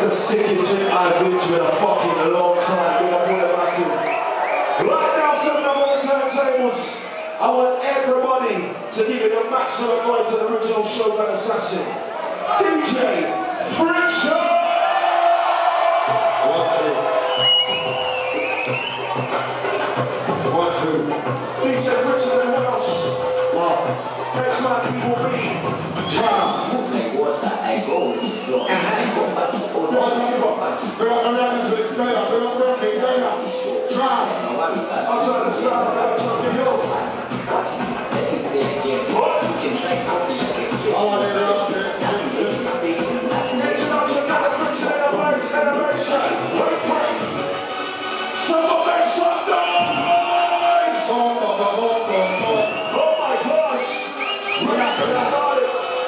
the sickest thing I've been to in a fucking long time. Big up all the massive. Right now, some of the turntables. I want everybody to give it a maximum noise to the original Shogun Assassin. DJ Friction! 1, 2. 1, 2. DJ Friction in the house. Next man he will be Charles. I'm trying to start about talking yo. What? I want to interrupt it. Introduction, another Friction in the place, animation. Wait. Someone make some noise! Oh my gosh! We're just getting started.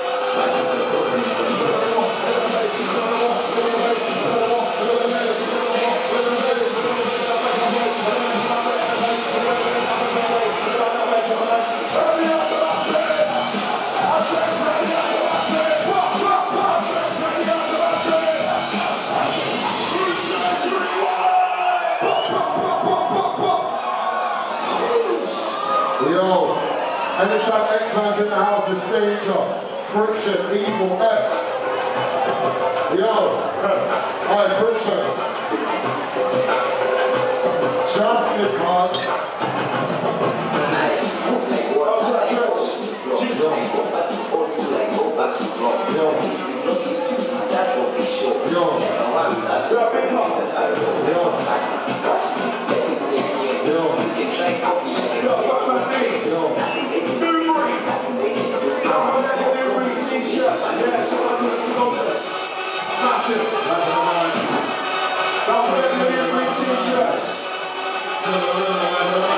Yo, anytime X-Man's in the house is danger. Friction, Evil X. Yo, alright, Friction. Just because. Don't forget the new green t-shirts.